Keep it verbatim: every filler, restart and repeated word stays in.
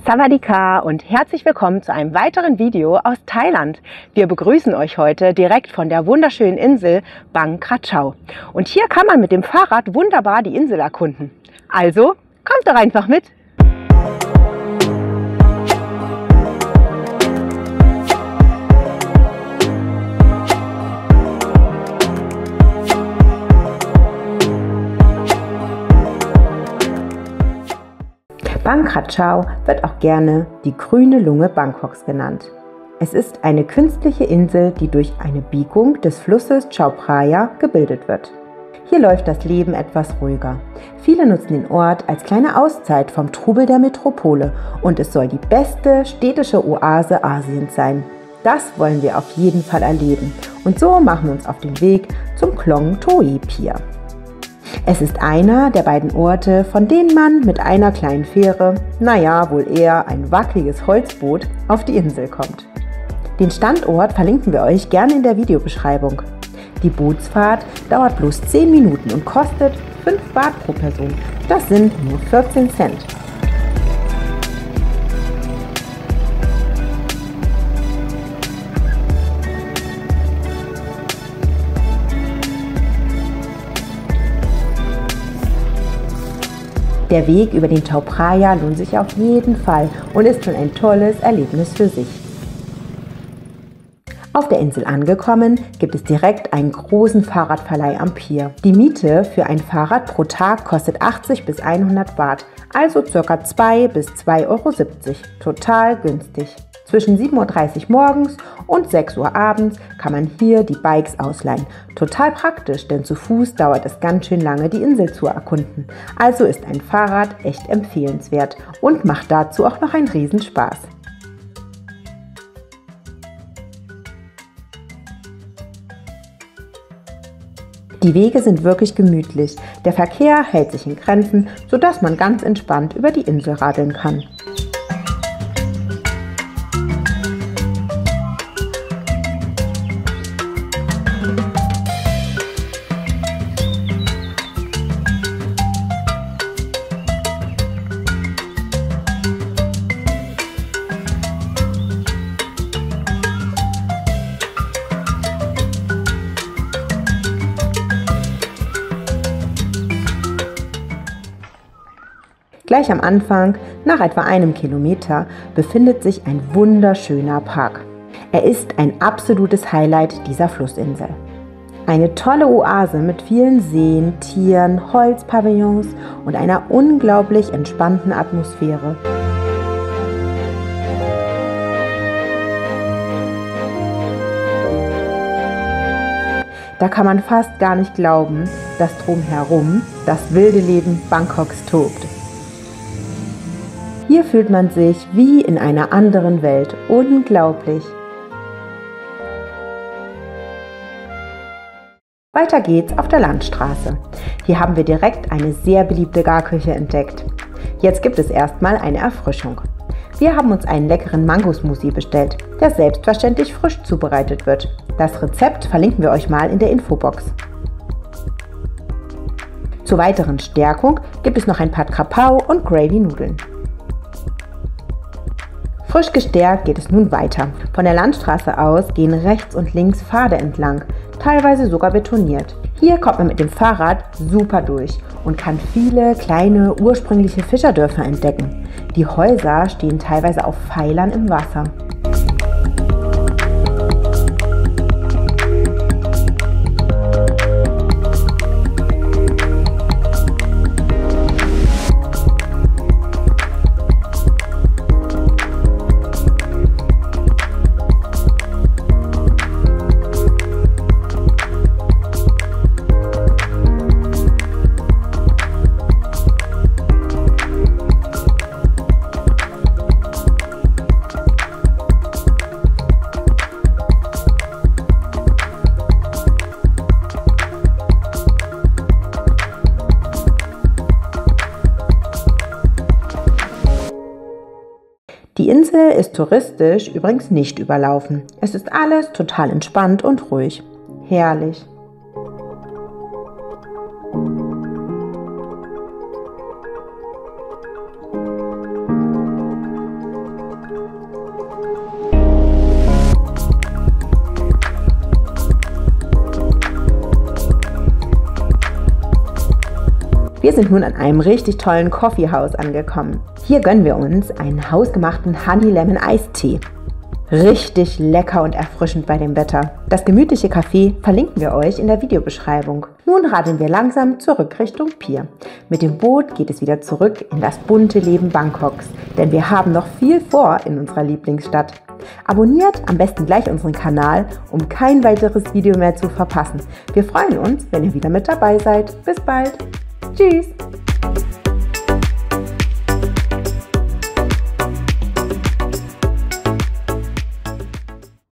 Sawadika und herzlich willkommen zu einem weiteren Video aus Thailand. Wir begrüßen euch heute direkt von der wunderschönen Insel Bang Krachao. Und hier kann man mit dem Fahrrad wunderbar die Insel erkunden. Also kommt doch einfach mit! Bang Krachao wird auch gerne die grüne Lunge Bangkoks genannt. Es ist eine künstliche Insel, die durch eine Biegung des Flusses Chao Phraya gebildet wird. Hier läuft das Leben etwas ruhiger. Viele nutzen den Ort als kleine Auszeit vom Trubel der Metropole und es soll die beste städtische Oase Asiens sein. Das wollen wir auf jeden Fall erleben und so machen wir uns auf den Weg zum Klong Toi Pier. Es ist einer der beiden Orte, von denen man mit einer kleinen Fähre, naja, wohl eher ein wackeliges Holzboot, auf die Insel kommt. Den Standort verlinken wir euch gerne in der Videobeschreibung. Die Bootsfahrt dauert bloß zehn Minuten und kostet fünf Baht pro Person. Das sind nur vierzehn Cent. Der Weg über den Chao Phraya lohnt sich auf jeden Fall und ist schon ein tolles Erlebnis für sich. Auf der Insel angekommen, gibt es direkt einen großen Fahrradverleih am Pier. Die Miete für ein Fahrrad pro Tag kostet achtzig bis hundert Baht, also ca. zwei bis zwei Euro siebzig. Total günstig. Zwischen sieben Uhr dreißig morgens und sechs Uhr abends kann man hier die Bikes ausleihen. Total praktisch, denn zu Fuß dauert es ganz schön lange, die Insel zu erkunden. Also ist ein Fahrrad echt empfehlenswert und macht dazu auch noch einen Riesenspaß. Die Wege sind wirklich gemütlich. Der Verkehr hält sich in Grenzen, sodass man ganz entspannt über die Insel radeln kann. Gleich am Anfang, nach etwa einem Kilometer, befindet sich ein wunderschöner Park. Er ist ein absolutes Highlight dieser Flussinsel. Eine tolle Oase mit vielen Seen, Tieren, Holzpavillons und einer unglaublich entspannten Atmosphäre. Da kann man fast gar nicht glauben, dass drumherum das wilde Leben Bangkoks tobt. Hier fühlt man sich wie in einer anderen Welt. Unglaublich! Weiter geht's auf der Landstraße. Hier haben wir direkt eine sehr beliebte Garküche entdeckt. Jetzt gibt es erstmal eine Erfrischung. Wir haben uns einen leckeren Mango-Smoothie bestellt, der selbstverständlich frisch zubereitet wird. Das Rezept verlinken wir euch mal in der Infobox. Zur weiteren Stärkung gibt es noch ein Pad Krapau und Gravy-Nudeln. Frisch gestärkt geht es nun weiter. Von der Landstraße aus gehen rechts und links Pfade entlang, teilweise sogar betoniert. Hier kommt man mit dem Fahrrad super durch und kann viele kleine ursprüngliche Fischerdörfer entdecken. Die Häuser stehen teilweise auf Pfeilern im Wasser. Die Insel ist touristisch übrigens nicht überlaufen. Es ist alles total entspannt und ruhig. Herrlich! Wir sind nun an einem richtig tollen Coffeehouse angekommen. Hier gönnen wir uns einen hausgemachten Honey Lemon Eistee. Richtig lecker und erfrischend bei dem Wetter. Das gemütliche Café verlinken wir euch in der Videobeschreibung. Nun radeln wir langsam zurück Richtung Pier. Mit dem Boot geht es wieder zurück in das bunte Leben Bangkoks, denn wir haben noch viel vor in unserer Lieblingsstadt. Abonniert am besten gleich unseren Kanal, um kein weiteres Video mehr zu verpassen. Wir freuen uns, wenn ihr wieder mit dabei seid. Bis bald. Tschüss.